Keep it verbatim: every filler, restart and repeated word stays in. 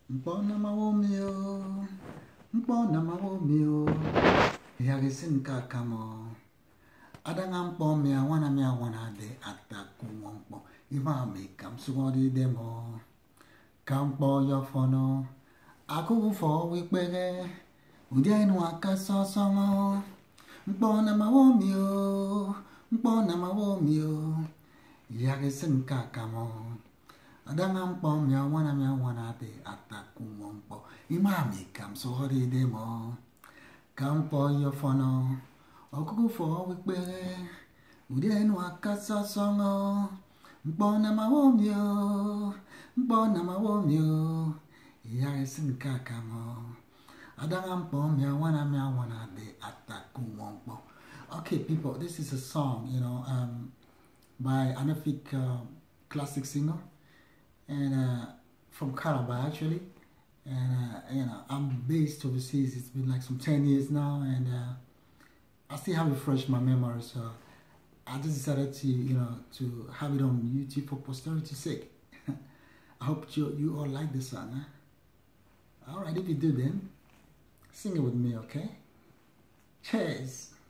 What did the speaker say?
Mpona mawomio, mpona mawomio, yagisin kakamo. Adanga mpomia wana mia wana de ataku wompo. Ima me kam suwadi demo. Kampo yofono. Aku fo wikpege. Udienu akaso songo. Mpona mawomio, mpona mawomio, yagisin kakamo. Adanga mpomia wana mia wana de ataku wompo. Ima me kam suwadi demo. Kampo yofono. Okuku fo wikpere, udienu akasa songo. Mpona mawomio, mpona mawomio, yagisin kakamo. Adanga mpomia wana mia wana de ataku wompo. Okay, people, this is a song, you know, um, by Anafik uh, classic singer, and uh, from Calabar actually. And uh, you know, I'm based overseas. It's been like some ten years now, and uh, I still have refreshed my memory, so I just decided to, you know, to have it on YouTube for posterity's sake. I hope you, you all like this song, huh? Alright, if you do then, sing it with me, okay? Cheers!